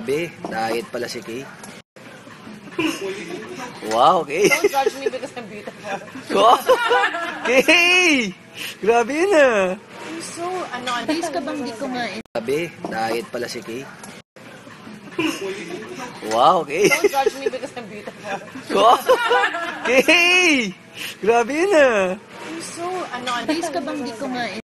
Grabe, diet pala si Kay. Wow, Kay. Don't judge me because I'm beautiful. Wow, Kay! Grabe yun ah. I'm so, Please ka bang di kumain? Grabe, diet pala si Kay. Wow, Kay. don't judge me because I'm beautiful. Wow, Kay! Grabe yun ah. I'm so, Please ka bang di kumain?